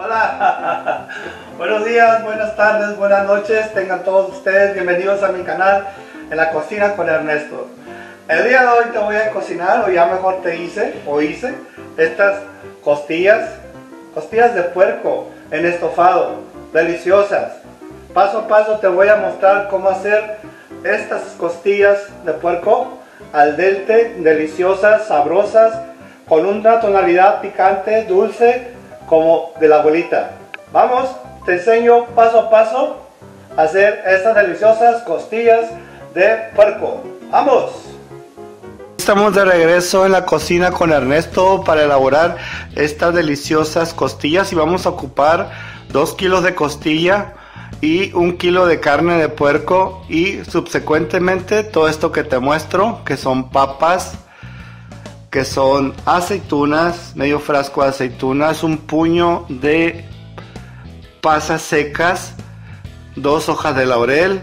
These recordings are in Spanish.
Hola, buenos días, buenas tardes, buenas noches, tengan todos ustedes bienvenidos a mi canal en la cocina con Ernesto. El día de hoy te voy a cocinar, o ya mejor hice estas costillas de puerco en estofado, deliciosas. Paso a paso te voy a mostrar cómo hacer estas costillas de puerco al dente, deliciosas, sabrosas, con una tonalidad picante, dulce, como de la abuelita. Vamos, te enseño paso a paso a hacer estas deliciosas costillas de puerco. ¡Vamos! Estamos de regreso en la cocina con Ernesto para elaborar estas deliciosas costillas y vamos a ocupar 2 kilos de costilla y 1 kilo de carne de puerco y subsecuentemente todo esto que te muestro, que son papas, que son aceitunas, medio frasco de aceitunas, un puño de pasas secas, 2 hojas de laurel,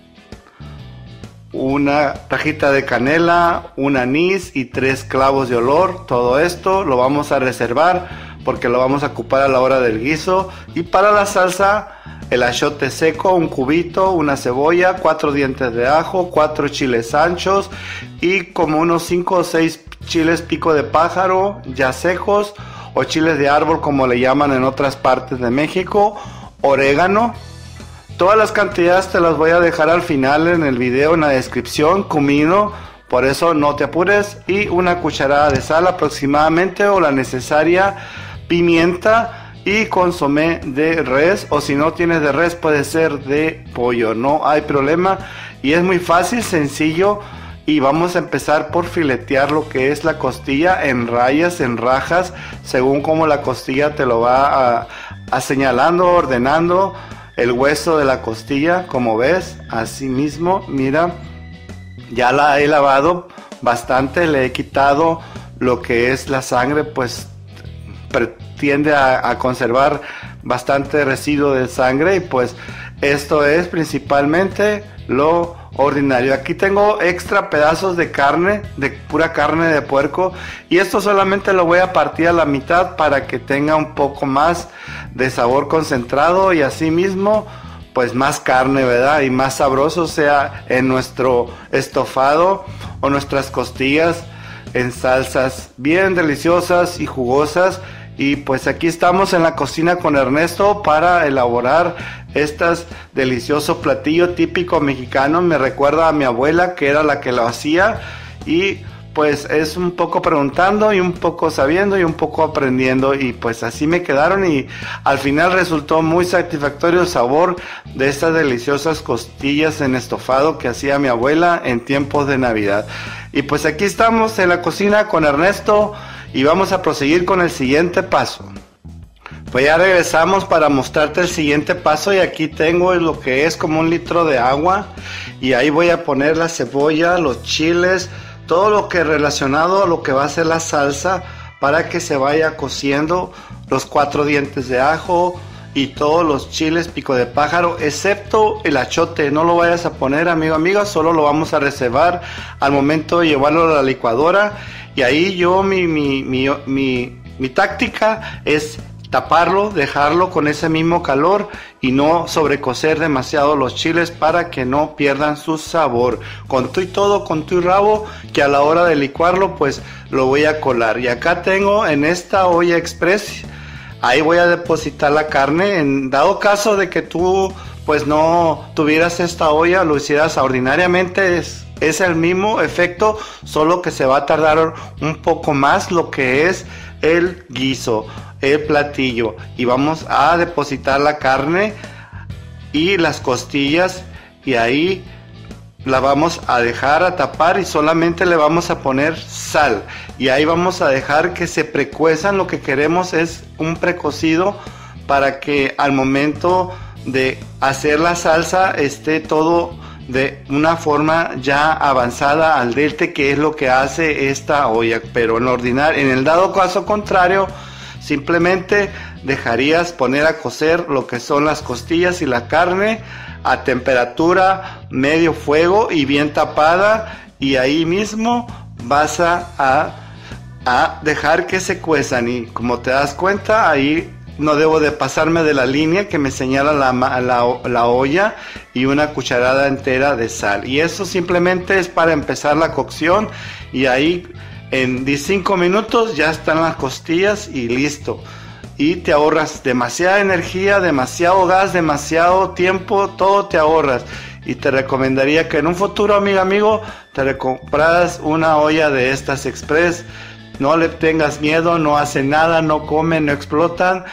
una tajita de canela, un anís y 3 clavos de olor. Todo esto lo vamos a reservar porque lo vamos a ocupar a la hora del guiso. Y para la salsa, el achiote seco, un cubito, una cebolla, 4 dientes de ajo, 4 chiles anchos y como unos 5 o 6 chiles pico de pájaro ya secos o chiles de árbol como le llaman en otras partes de México, orégano. Todas las cantidades te las voy a dejar al final en el video, en la descripción, comino, por eso no te apures, y una cucharada de sal aproximadamente o la necesaria, pimienta y consomé de res, o si no tienes de res puede ser de pollo, no hay problema y es muy fácil, sencillo. Y vamos a empezar por filetear lo que es la costilla en rayas, en rajas, según como la costilla te lo va a señalando, ordenando el hueso de la costilla, como ves, así mismo, mira, ya la he lavado bastante, le he quitado lo que es la sangre, pues tiende a conservar bastante residuo de sangre y pues esto es principalmente lo ordinario. Aquí tengo extra pedazos de carne, de pura carne de puerco, y esto solamente lo voy a partir a la mitad para que tenga un poco más de sabor concentrado y así mismo pues más carne, ¿verdad? Y más sabroso sea en nuestro estofado o nuestras costillas en salsas bien deliciosas y jugosas. Y pues aquí estamos en la cocina con Ernesto para elaborar estas delicioso platillo típico mexicano. Me recuerda a mi abuela, que era la que lo hacía, y pues es un poco preguntando y un poco sabiendo y un poco aprendiendo, y pues así me quedaron y al final resultó muy satisfactorio el sabor de estas deliciosas costillas en estofado que hacía mi abuela en tiempos de Navidad. Y pues aquí estamos en la cocina con Ernesto y vamos a proseguir con el siguiente paso. Pues ya regresamos para mostrarte el siguiente paso y aquí tengo lo que es como 1 litro de agua y ahí voy a poner la cebolla, los chiles, todo lo que es relacionado a lo que va a ser la salsa para que se vaya cociendo, los 4 dientes de ajo y todos los chiles pico de pájaro, excepto el achiote. No lo vayas a poner, amigo, amiga, solo lo vamos a reservar al momento de llevarlo a la licuadora. Y ahí yo mi táctica es taparlo, dejarlo con ese mismo calor y no sobrecocer demasiado los chiles para que no pierdan su sabor. Con tu y todo, con tu y rabo, que a la hora de licuarlo pues lo voy a colar. Y acá tengo en esta olla express, ahí voy a depositar la carne. En dado caso de que tú pues no tuvieras esta olla, lo hicieras ordinariamente, es el mismo efecto, solo que se va a tardar un poco más lo que es el guiso, el platillo. Y vamos a depositar la carne y las costillas y ahí la vamos a dejar a tapar y solamente le vamos a poner sal. Y ahí vamos a dejar que se precuezan. Lo que queremos es un precocido para que al momento de hacer la salsa esté todo de una forma ya avanzada al dente, que es lo que hace esta olla. Pero en el dado caso contrario, simplemente dejarías poner a cocer lo que son las costillas y la carne a temperatura medio fuego y bien tapada, y ahí mismo vas a dejar que se cuezan. Y como te das cuenta, ahí no debo de pasarme de la línea que me señala la olla, y una cucharada entera de sal. Y eso simplemente es para empezar la cocción, y ahí en 5 minutos ya están las costillas y listo. Y te ahorras demasiada energía, demasiado gas, demasiado tiempo, todo te ahorras. Y te recomendaría que en un futuro, amigo, te compras una olla de estas express. No le tengas miedo, no hace nada, no comen, no explotan.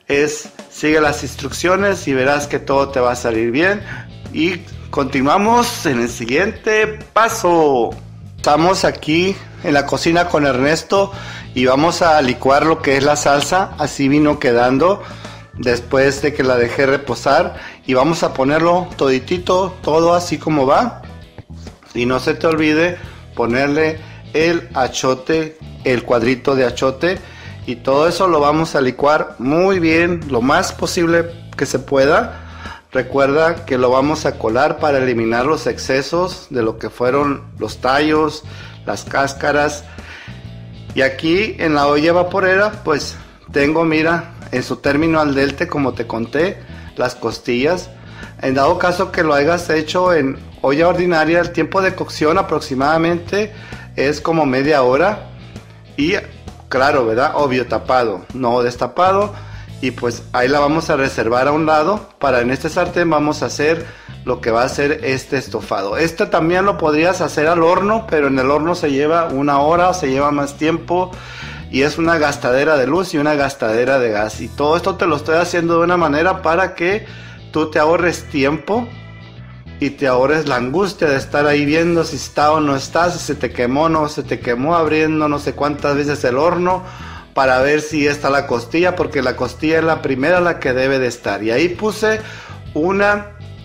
Sigue las instrucciones y verás que todo te va a salir bien. Y continuamos en el siguiente paso. Estamos aquí en la cocina con Ernesto y vamos a licuar lo que es la salsa. Así vino quedando después de que la dejé reposar, y vamos a ponerlo toditito, todo así como va. Y no se te olvide ponerle el achote, el cuadrito de achote, y todo eso lo vamos a licuar muy bien, lo más posible que se pueda. Recuerda que lo vamos a colar para eliminar los excesos de lo que fueron los tallos, las cáscaras. Y aquí en la olla vaporera pues tengo, mira, en su término al dente, como te conté, las costillas. En dado caso que lo hayas hecho en olla ordinaria, el tiempo de cocción aproximadamente es como media hora. Y claro, ¿verdad? Obvio, tapado, no destapado. Y pues ahí la vamos a reservar a un lado. Para en este sartén vamos a hacer lo que va a ser este estofado. Este también lo podrías hacer al horno, pero en el horno se lleva 1 hora, se lleva más tiempo. Y es una gastadera de luz y una gastadera de gas. Y todo esto te lo estoy haciendo de una manera para que tú te ahorres tiempo y te ahorres la angustia de estar ahí viendo si está o no está, si se te quemó o no se te quemó, abriendo no sé cuántas veces el horno para ver si está la costilla, porque la costilla es la primera la que debe de estar. Y ahí puse una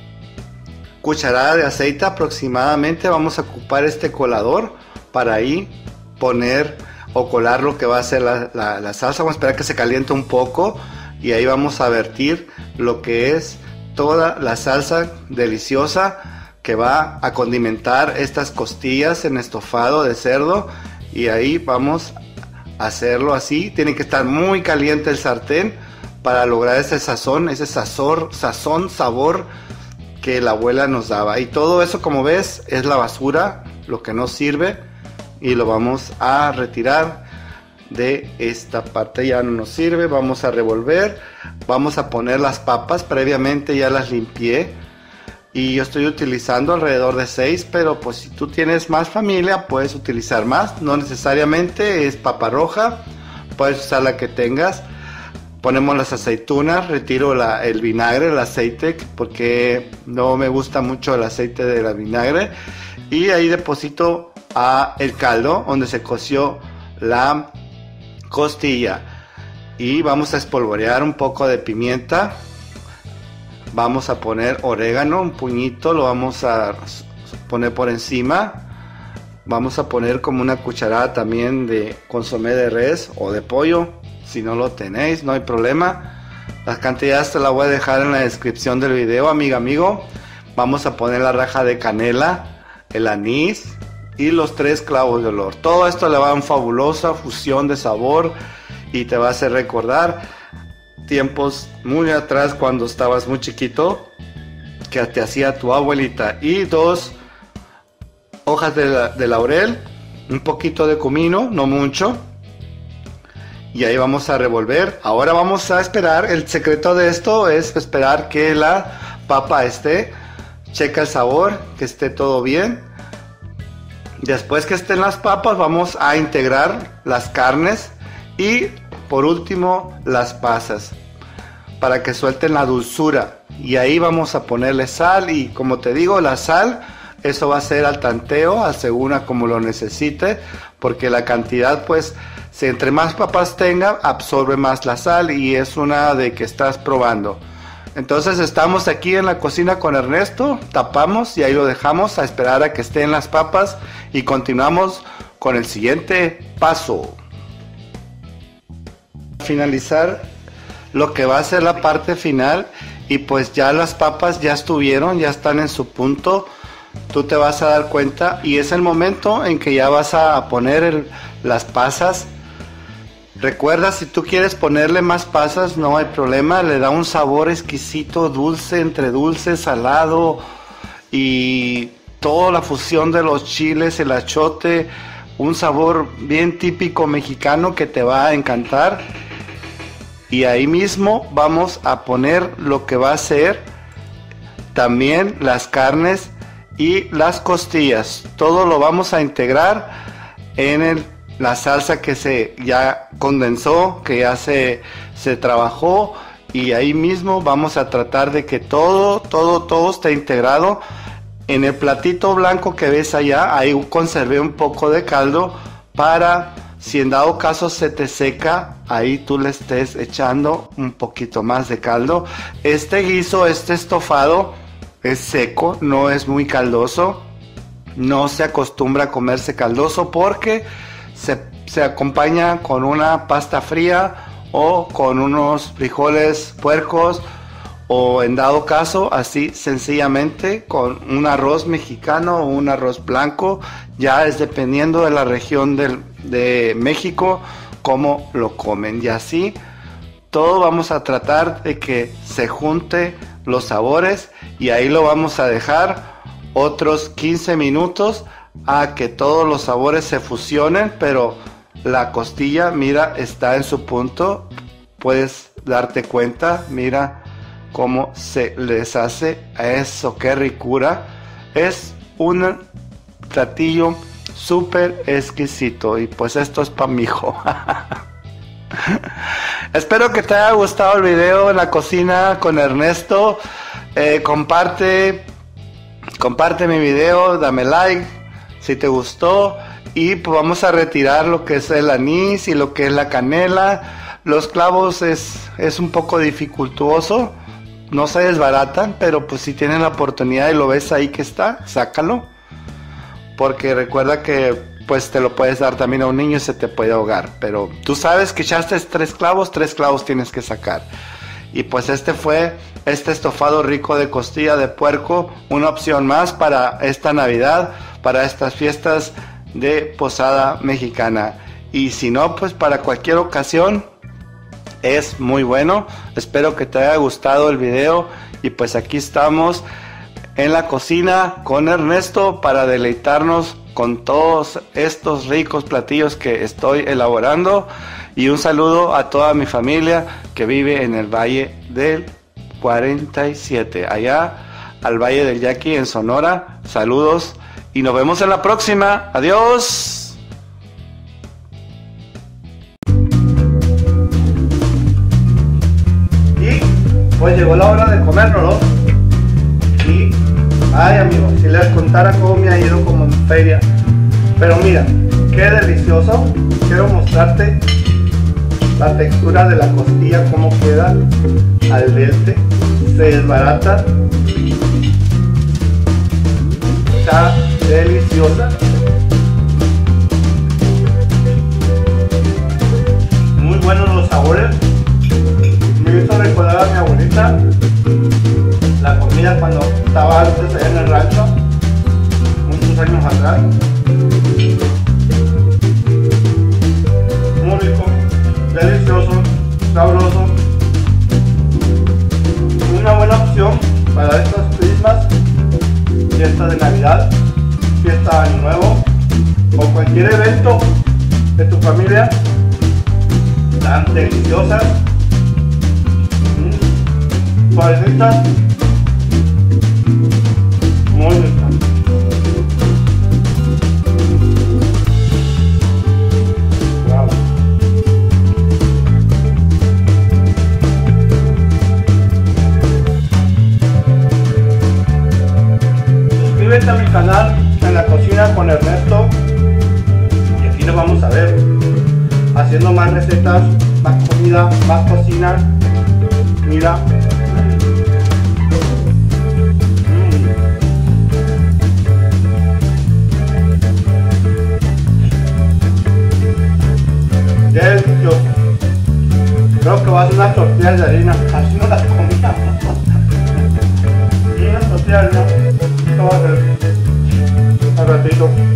cucharada de aceite aproximadamente. Vamos a ocupar este colador para ahí poner o colar lo que va a ser la salsa. Vamos a esperar que se caliente un poco y ahí vamos a vertir lo que es toda la salsa deliciosa que va a condimentar estas costillas en estofado de cerdo. Y ahí vamos a hacerlo así. Tiene que estar muy caliente el sartén para lograr ese sazón, sabor que la abuela nos daba. Y todo eso, como ves, es la basura, lo que no sirve, y lo vamos a retirar de esta parte. Ya no nos sirve. Vamos a revolver, vamos a poner las papas. Previamente ya las limpié y yo estoy utilizando alrededor de 6, pero pues si tú tienes más familia puedes utilizar más, no necesariamente es papa roja, puedes usar la que tengas. Ponemos las aceitunas, retiro el vinagre, el aceite, porque no me gusta mucho el aceite de la vinagre, y ahí deposito el caldo donde se coció la costilla. Y vamos a espolvorear un poco de pimienta. Vamos a poner orégano, un puñito, lo vamos a poner por encima. Vamos a poner como una cucharada también de consomé de res o de pollo. Si no lo tenéis, no hay problema. Las cantidades te las voy a dejar en la descripción del video, amigo. Vamos a poner la raja de canela, el anís y los 3 clavos de olor. Todo esto le va a dar una fabulosa fusión de sabor y te va a hacer recordar tiempos muy atrás cuando estabas muy chiquito, que te hacía tu abuelita. Y 2 hojas de laurel, un poquito de comino, no mucho, y ahí vamos a revolver. Ahora vamos a esperar. El secreto de esto es esperar que la papa checa el sabor, que esté todo bien. Después que estén las papas, vamos a integrar las carnes y por último las pasas para que suelten la dulzura. Y ahí vamos a ponerle sal, y como te digo, la sal, eso va a ser al tanteo, a según a como lo necesite, porque la cantidad, pues, si entre más papas tenga, absorbe más la sal, y es una de que estás probando. Entonces estamos aquí en la cocina con Ernesto, tapamos y ahí lo dejamos a esperar a que estén las papas y continuamos con el siguiente paso. Finalizar lo que va a ser la parte final, y pues ya las papas ya estuvieron, ya están en su punto. Tú te vas a dar cuenta y es el momento en que ya vas a poner las pasas Recuerda, si tú quieres ponerle más pasas, no hay problema, le da un sabor exquisito, dulce, entre dulce, salado y toda la fusión de los chiles, el achiote, un sabor bien típico mexicano que te va a encantar. Y ahí mismo vamos a poner lo que va a ser también las carnes y las costillas. Todo lo vamos a integrar en la salsa que se ya condensó, que ya se trabajó, y ahí mismo vamos a tratar de que todo esté integrado. En el platito blanco que ves allá, ahí conservé un poco de caldo para, si en dado caso se te seca, ahí tú le estés echando un poquito más de caldo. Este guiso, este estofado es seco, no es muy caldoso. No se acostumbra a comerse caldoso porque se acompaña con una pasta fría o con unos frijoles puercos, o en dado caso así sencillamente con un arroz mexicano o un arroz blanco. Ya es dependiendo de la región de México cómo lo comen, y así todo vamos a tratar de que se junte los sabores, y ahí lo vamos a dejar otros 15 minutos a que todos los sabores se fusionen. Pero la costilla, mira, está en su punto, puedes darte cuenta, mira cómo se les hace. Eso, qué ricura. Es un platillo súper exquisito, y pues esto es para mi hijo. Espero que te haya gustado el video en la cocina con Ernesto. Comparte mi video, dame like si te gustó, y pues vamos a retirar lo que es el anís y lo que es la canela. Los clavos es un poco dificultuoso, no se desbaratan, pero pues si tienes la oportunidad y lo ves ahí que está, sácalo, porque recuerda que pues te lo puedes dar también a un niño y se te puede ahogar, pero tú sabes que echaste 3 clavos tienes que sacar. Y pues este fue este estofado rico de costilla de puerco, una opción más para esta Navidad, para estas fiestas de posada mexicana. Y si no, pues para cualquier ocasión es muy bueno. Espero que te haya gustado el video, y pues aquí estamos en la cocina con Ernesto para deleitarnos con todos estos ricos platillos que estoy elaborando. Y un saludo a toda mi familia que vive en el Valle del 47, allá al Valle del Yaqui en Sonora. Saludos y nos vemos en la próxima. Adiós. Y pues llegó la hora de comérnoslo. Y ay, amigos, si les contara cómo me ha ido como en feria. Pero mira, qué delicioso. Quiero mostrarte la textura de la costilla, cómo queda al dente, se desbarata, está deliciosa, muy buenos los sabores. Me hizo recordar a mi abuelita la comida cuando estaba antes allá en el rancho, muchos años atrás. Muy rico, delicioso, sabroso, una buena opción para estas mismas fiestas de Navidad, fiesta de Año Nuevo o cualquier evento de tu familia. Tan deliciosas, suavecitas, muy ricas. Suscríbete a mi canal En la Cocina con Ernesto, y aquí nos vamos a ver haciendo más recetas, más comida, más cocina. Mira, delicioso. Creo que va a ser unas tortillas de harina, así no las comía. Y unas tortillas de harina, esto va a ser al ratito.